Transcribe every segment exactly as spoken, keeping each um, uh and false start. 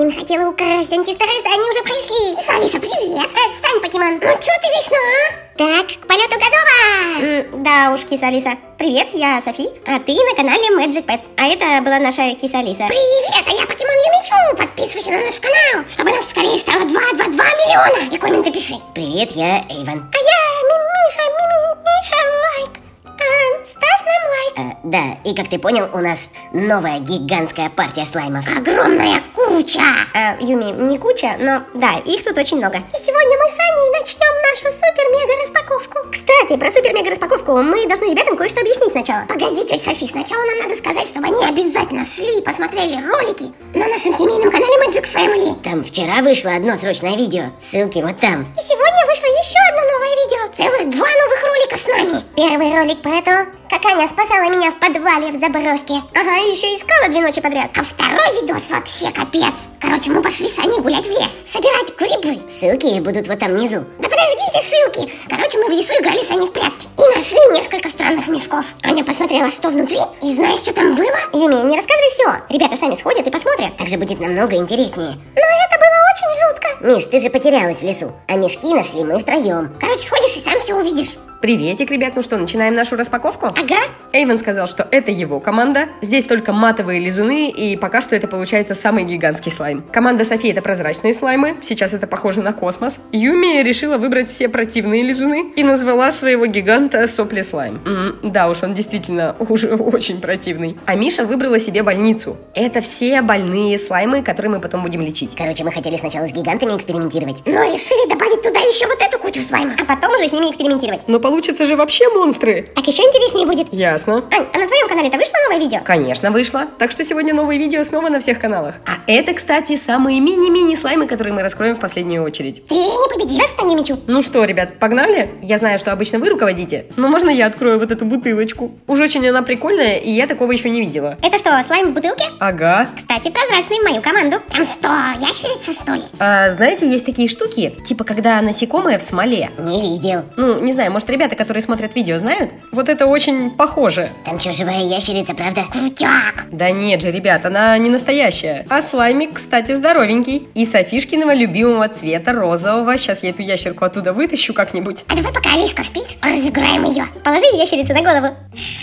Блин, хотела украсть антистресс, а они уже пришли. Киса Алиса, привет. Отстань, покемон. Ну чё ты вечно, а? Так, к полету готова? М, да уж, Киса Алиса. Привет, я Софи, а ты на канале Magic Pets. А это была наша Киса Алиса. Привет, а я покемон Юмичу. Подписывайся на наш канал, чтобы нас скорее стало два два два миллиона. И комменты пиши. Привет, я Эйвен. А я Миша, Мими, Миша Лайк. А, ставь нам лайк. А, да, и как ты понял, у нас новая гигантская партия слаймов. Огромная куча. А, Юми, не куча, но да, их тут очень много. И сегодня мы с Аней начнем нашу супер-мега-распаковку. Кстати, про супер-мега-распаковку мы должны ребятам кое-что объяснить сначала. Погоди, тетя Софи, сначала нам надо сказать, чтобы они обязательно шли и посмотрели ролики на нашем семейном канале Magic Family. Там вчера вышло одно срочное видео, ссылки вот там. И сегодня вышло еще одно новое видео. Целых два новых ролика с нами. Первый ролик про то, как Аня спасала меня в подвале в заброшке. Ага, и еще искала две ночи подряд. А второй видос вообще капец. Короче, мы пошли с Аней гулять в лес, собирать грибы. Ссылки будут вот там внизу. Да подожди ты ссылки. Короче, мы в лесу играли с Аней в прятки и нашли несколько странных мешков. Аня посмотрела, что внутри, и знаешь, что там было? Юми, не рассказывай все. Ребята сами сходят и посмотрят. Так же будет намного интереснее. Но это было очень жутко. Миш, ты же потерялась в лесу, а мешки нашли мы втроем. Короче, сходишь и сам все увидишь. Приветик, ребят, ну что, начинаем нашу распаковку? Ага. Эйвен сказал, что это его команда. Здесь только матовые лизуны, и пока что это получается самый гигантский слайм. Команда Софи — это прозрачные слаймы, сейчас это похоже на космос. Юми решила выбрать все противные лизуны и назвала своего гиганта Сопли Слайм. М-м, да уж, он действительно уже очень противный. А Миша выбрала себе больницу. Это все больные слаймы, которые мы потом будем лечить. Короче, мы хотели сначала с гигантами экспериментировать, но решили добавить туда еще вот эту кучу слаймов, а потом уже с ними экспериментировать. Но получится же вообще монстры. Так еще интереснее будет. Ясно. Ань, а на твоем канале-то вышло новое видео? Конечно, вышло. Так что сегодня новые видео снова на всех каналах. А это, кстати, самые мини-мини слаймы, которые мы раскроем в последнюю очередь. Ты не победишь, отстань, Юмичу. Ну что, ребят, погнали? Я знаю, что обычно вы руководите, но можно я открою вот эту бутылочку? Уж очень она прикольная, и я такого еще не видела. Это что, слайм в бутылке? Ага. Кстати, прозрачный в мою команду. Там что, ящерица, что ли? А, знаете, есть такие штуки, типа когда насекомое в смоле. Не видел. Ну, не знаю, может, ребята, которые смотрят видео, знают? Вот это очень похоже. Там что, живая ящерица, правда? Крутяк! Да нет же, ребят, она не настоящая. А слаймик, кстати, здоровенький. И Софишкиного любимого цвета, розового. Сейчас я эту ящерку оттуда вытащу как-нибудь. А давай, пока Алиска спит, разыграем ее. Положи ящерицу на голову.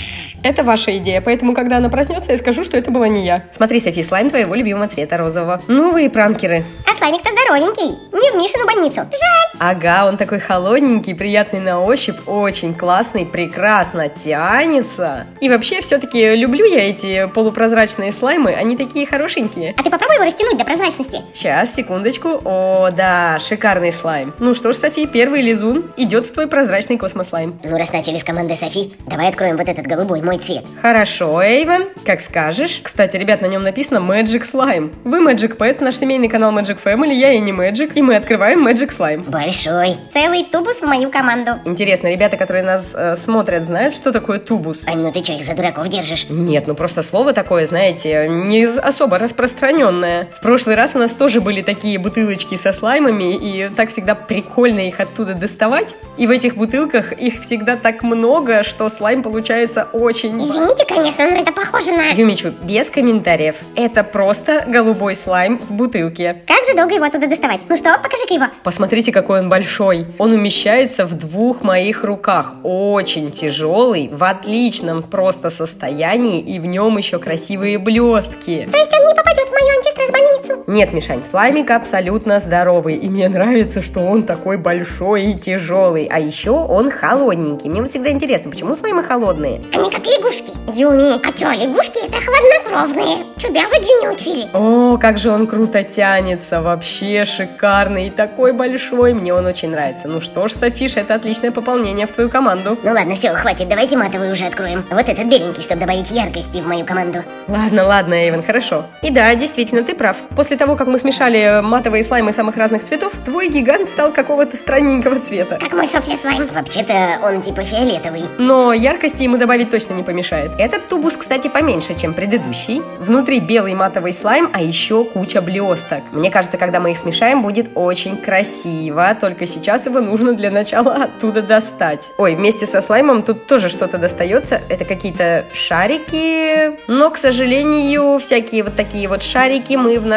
Это ваша идея, поэтому, когда она проснется, я скажу, что это была не я. Смотри, Софи, слайм твоего любимого цвета розового. Новые пранкеры. А слаймик-то здоровенький. Не в Мишину больницу. Жаль. Ага, он такой холодненький, приятный на ощупь, очень классный, прекрасно тянется. И вообще, все-таки люблю я эти полупрозрачные слаймы, они такие хорошенькие. А ты попробуй его растянуть до прозрачности. Сейчас, секундочку. О, да, шикарный слайм. Ну что ж, Софи, первый лизун идет в твой прозрачный космослайм. Ну, раз начали с команды Софи, давай откроем вот этот голубой, мой цвет. Хорошо, Эйвен, как скажешь. Кстати, ребят, на нем написано Magic Slime. Вы Magic Pets, наш семейный канал Magic Family, я и не Magic, и мы открываем Magic Slime. Большой. Целый тубус в мою команду. Интересно, ребята, которые нас э, смотрят, знают, что такое тубус? Ань, ну ты что, их за дураков держишь? Нет, ну просто слово такое, знаете, не особо распространенное. В прошлый раз у нас тоже были такие бутылочки со слаймами, и так всегда прикольно их оттуда доставать. И в этих бутылках их всегда так много, что слайм получается очень... Извините, конечно, но это похоже на... Юмичу, без комментариев. Это просто голубой слайм в бутылке. Как же долго его оттуда доставать? Ну что, покажи-ка его. Посмотрите, какой он большой. Он умещается в двух моих руках. Очень тяжелый, в отличном просто состоянии, и в нем еще красивые блестки. То есть он не попадет в мою антистресс-больницу? Нет, Мишань, слаймик абсолютно здоровый. И мне нравится, что он такой большой и тяжелый. А еще он холодненький. Мне вот всегда интересно, почему слаймы холодные? Они как лягушки. Юми, а что, лягушки это хладнокровные. Чудо выглянутили. О, как же он круто тянется. Вообще шикарный и такой большой. Мне он очень нравится. Ну что ж, Софиш, это отличное пополнение в твою команду. Ну ладно, все, хватит, давайте матовый уже откроем. Вот этот беленький, чтобы добавить яркости в мою команду. Ладно, ладно, Эйвен, хорошо. И да, действительно, ты прав. После того, как мы смешали матовые слаймы самых разных цветов, твой гигант стал какого-то странненького цвета. Как мой сопли слайм. Вообще-то он типа фиолетовый. Но яркости ему добавить точно не помешает. Этот тубус, кстати, поменьше, чем предыдущий. Внутри белый матовый слайм, а еще куча блесток. Мне кажется, когда мы их смешаем, будет очень красиво. Только сейчас его нужно для начала оттуда достать. Ой, вместе со слаймом тут тоже что-то достается. Это какие-то шарики. Но, к сожалению, всякие вот такие вот шарики мы в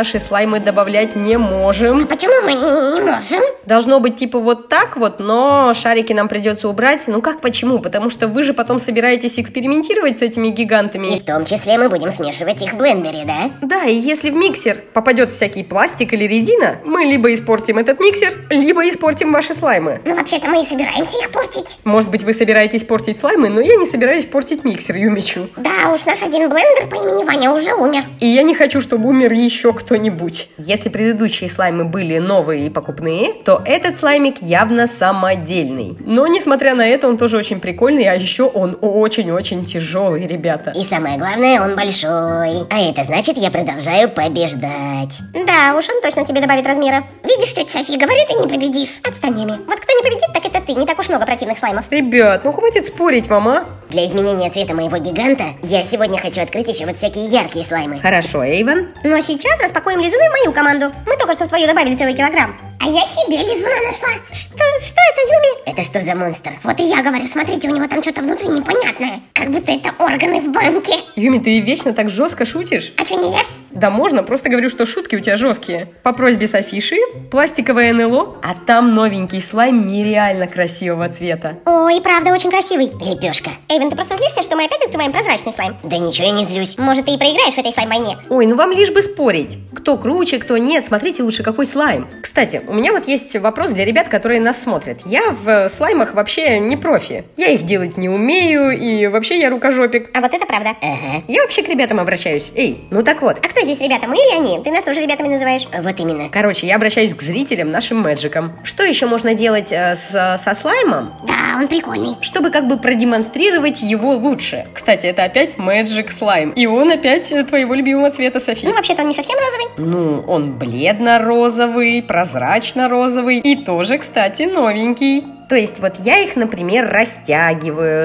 наши слаймы добавлять не можем. Почему мы не, не можем? Должно быть типа вот так вот, но шарики нам придется убрать. Ну как почему? Потому что вы же потом собираетесь экспериментировать с этими гигантами. И в том числе мы будем смешивать их в блендере, да? Да, и если в миксер попадет всякий пластик или резина, мы либо испортим этот миксер, либо испортим ваши слаймы. Ну вообще-то мы и собираемся их портить. Может быть, вы собираетесь портить слаймы, но я не собираюсь портить миксер, Юмичу. Да уж, наш один блендер по имени Ваня уже умер. И я не хочу, чтобы умер еще кто-нибудь. Если предыдущие слаймы были новые и покупные, то этот слаймик явно самодельный. Но, несмотря на это, он тоже очень прикольный, а еще он очень-очень тяжелый, ребята. И самое главное, он большой. А это значит, я продолжаю побеждать. Да уж, он точно тебе добавит размера. Видишь, тетя София, говорю, ты не победишь. Отстань, Юми. Вот кто не победит, так это ты. Не так уж много противных слаймов. Ребят, ну хватит спорить вам, а? Для изменения цвета моего гиганта я сегодня хочу открыть еще вот всякие яркие слаймы. Хорошо, Эйвен. Но сейчас распакуем лизуны в мою команду. Мы только что в твою добавили целый килограмм. А я себе лизуна нашла. Что, что это, Юми? Это что за монстр? Вот и я говорю, смотрите, у него там что-то внутри непонятное. Как будто это органы в банке. Юми, ты вечно так жестко шутишь? А что, нельзя? Да можно, просто говорю, что шутки у тебя жесткие. По просьбе Софиши, пластиковое эн эл о, а там новенький слайм нереально красивого цвета. Ой, правда, очень красивый. Лепешка. Эйвен, ты просто злишься, что мы опять открываем прозрачный слайм? Да ничего я не злюсь. Может, ты и проиграешь в этой слайм-войне? Ой, ну вам лишь бы спорить. Кто круче, кто нет, смотрите лучше, какой слайм. Кстати, у меня вот есть вопрос для ребят, которые нас смотрят. Я в слаймах вообще не профи. Я их делать не умею, и вообще я рукожопик. А вот это правда. Ага. Я вообще к ребятам обращаюсь. Эй, ну так вот. А кто здесь ребята, мы или они? Ты нас тоже ребятами называешь? Вот именно. Короче, я обращаюсь к зрителям, нашим мэджикам. Что еще можно делать э, с, со слаймом? Да, он прикольный. Чтобы как бы продемонстрировать его лучше. Кстати, это опять Magic Slime. И он опять твоего любимого цвета, Софи. Ну, вообще-то он не совсем розовый. Ну, он бледно-розовый, прозрачно-розовый и тоже, кстати, новенький. То есть вот я их, например, растягиваю,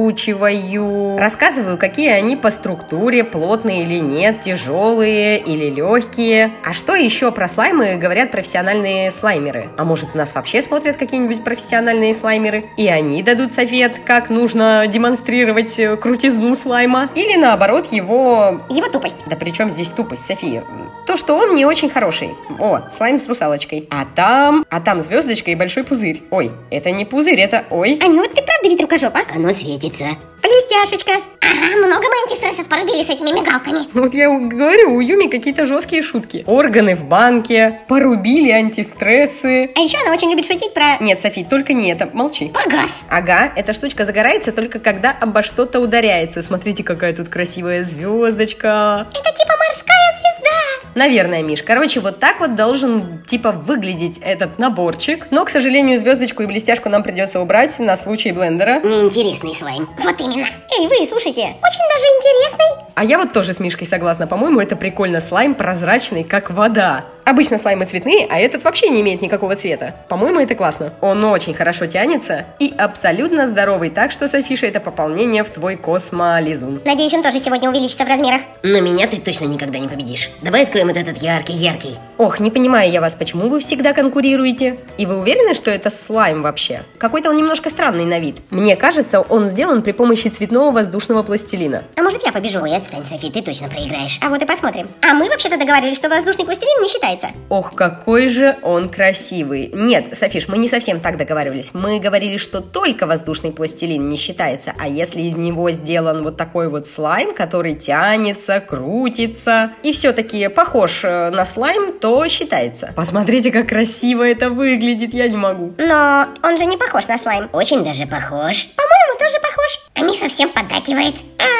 скручиваю, рассказываю, какие они по структуре, плотные или нет, тяжелые или легкие. А что еще про слаймы говорят профессиональные слаймеры? А может, нас вообще смотрят какие-нибудь профессиональные слаймеры? И они дадут совет, как нужно демонстрировать крутизну слайма? Или наоборот, его... Его тупость. Да при чем здесь тупость, София? То, что он не очень хороший. О, слайм с русалочкой. А там... А там звездочка и большой пузырь. Ой, это не пузырь, это... Ой. А ну ты правда ведь рукожоп, а? Оно светится. Блестяшечка. Ага, много мы антистрессов порубили с этими мигалками. Вот я говорю, у Юми какие-то жесткие шутки. Органы в банке, порубили антистрессы. А еще она очень любит шутить про... Нет, Софи, только не это, молчи. Погас. Ага, эта штучка загорается только когда обо что-то ударяется. Смотрите, какая тут красивая звездочка. Это типа морская звезда. Наверное, Миш. Короче, вот так вот должен, типа, выглядеть этот наборчик. Но, к сожалению, звездочку и блестяшку нам придется убрать на случай блендера. Неинтересный слайм. Вот именно. Эй, вы, слушайте, очень даже интересный. А я вот тоже с Мишкой согласна. По-моему, это прикольно. Слайм прозрачный, как вода. Обычно слаймы цветные, а этот вообще не имеет никакого цвета. По-моему, это классно. Он очень хорошо тянется и абсолютно здоровый. Так что, Софиша, это пополнение в твой космолизун. Надеюсь, он тоже сегодня увеличится в размерах. Но меня ты точно никогда не победишь. Давай откроем вот этот яркий-яркий. Ох, не понимаю я вас, почему вы всегда конкурируете? И вы уверены, что это слайм вообще? Какой-то он немножко странный на вид. Мне кажется, он сделан при помощи цветного воздушного пластилина. А может, я побежу? Ой, отстань, Софи, ты точно проиграешь. А вот и посмотрим. А мы вообще-то договаривались, что воздушный пластилин не считается. Ох, какой же он красивый. Нет, Софиш, мы не совсем так договаривались. Мы говорили, что только воздушный пластилин не считается. А если из него сделан вот такой вот слайм, который тянется, крутится и все-таки похож на слайм, то считается. Посмотрите, как красиво это выглядит, я не могу. Но он же не похож на слайм. Очень даже похож. По-моему, тоже похож. А Миша всем поддакивает.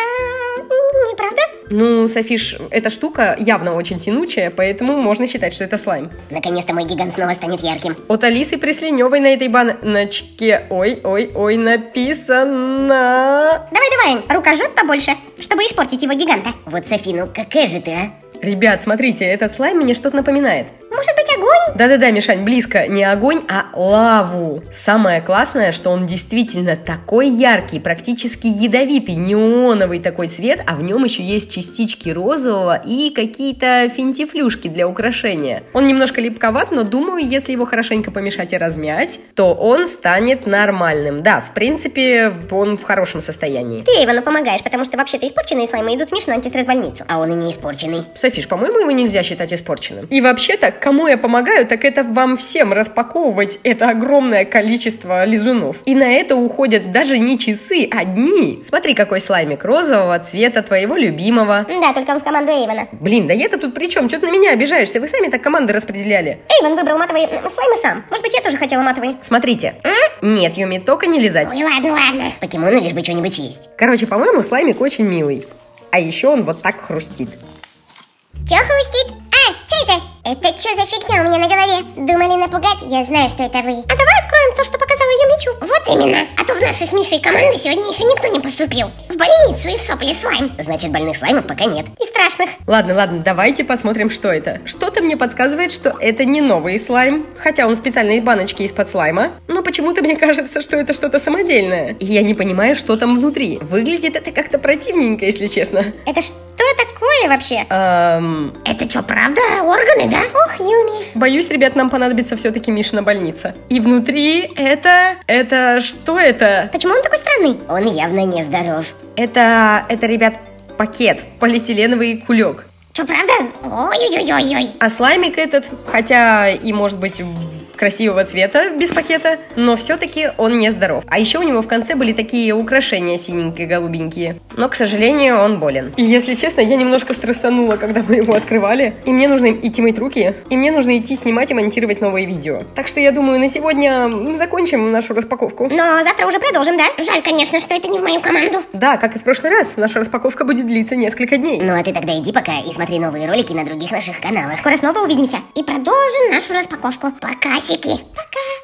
А, неправда? Ну, Софиш, эта штука явно очень тянучая, поэтому можно считать, что это слайм. Наконец-то мой гигант снова станет ярким. От Алисы Пресленевой на этой баночке, ой-ой-ой, написано... Давай-давай, рукожоп побольше, чтобы испортить его гиганта. Вот, Софи, ну какая же ты, а? Ребят, смотрите, этот слайм мне что-то напоминает. Может быть, огонь? Да-да-да, Мишань, близко. Не огонь, а лаву. Самое классное, что он действительно такой яркий, практически ядовитый, неоновый такой цвет, а в нем еще есть частички розового и какие-то финтифлюшки для украшения. Он немножко липковат, но думаю, если его хорошенько помешать и размять, то он станет нормальным. Да, в принципе, он в хорошем состоянии. Ты Эйвону помогаешь, потому что вообще-то испорченные слаймы идут в Мишину антистресс-больницу. А он и не испорченный. Софиш, по-моему, его нельзя считать испорченным. И вообще-то, кому я помогаю, так это вам всем распаковывать это огромное количество лизунов. И на это уходят даже не часы, а дни. Смотри, какой слаймик розового цвета твоего любимого. Да, только он в команду Эйвона. Блин, да я-то тут при чем? Что ты на меня обижаешься? Вы сами так команды распределяли. Эйвон выбрал матовые слаймы сам. Может быть, я тоже хотела матовые. Смотрите. М? Нет, Юми, только не лизать. Ой, ладно, ладно. Покемону лишь бы что-нибудь съесть. Короче, по-моему, слаймик очень милый. А еще он вот так хрустит. Чё хрустит? А, что это? Это что за фигня у меня на голове? Думали напугать? Я знаю, что это вы. А давай откроем то, что показала Юмичу. Вот именно. А то в нашу с Мишей команду сегодня еще никто не поступил. В больницу и в сопли слайм. Значит, больных слаймов пока нет. И страшных. Ладно, ладно, давайте посмотрим, что это. Что-то мне подсказывает, что это не новый слайм, хотя он в специальной баночке из-под слайма, но почему-то мне кажется, что это что-то самодельное. И я не понимаю, что там внутри. Выглядит это как-то противненько, если честно. Это что такое вообще? Эм... Это что, правда? Органы, да? Ох, Юми. Боюсь, ребят, нам понадобится все-таки Мишина больница. И внутри это... Это... Что это? Почему он такой странный? Он явно нездоров. Это... Это, ребят, пакет. Полиэтиленовый кулек. Что, правда? Ой-ой-ой-ой-ой. А слаймик этот, хотя и может быть красивого цвета без пакета, но все-таки он не здоров. А еще у него в конце были такие украшения синенькие, голубенькие. Но, к сожалению, он болен. И если честно, я немножко стрессанула, когда мы его открывали. И мне нужно идти мыть руки, и мне нужно идти снимать и монтировать новые видео. Так что я думаю, на сегодня закончим нашу распаковку. Но завтра уже продолжим, да? Жаль, конечно, что это не в мою команду. Да, как и в прошлый раз, наша распаковка будет длиться несколько дней. Ну а ты тогда иди пока и смотри новые ролики на других наших каналах. Скоро снова увидимся и продолжим нашу распаковку. Пока, сики. Пока.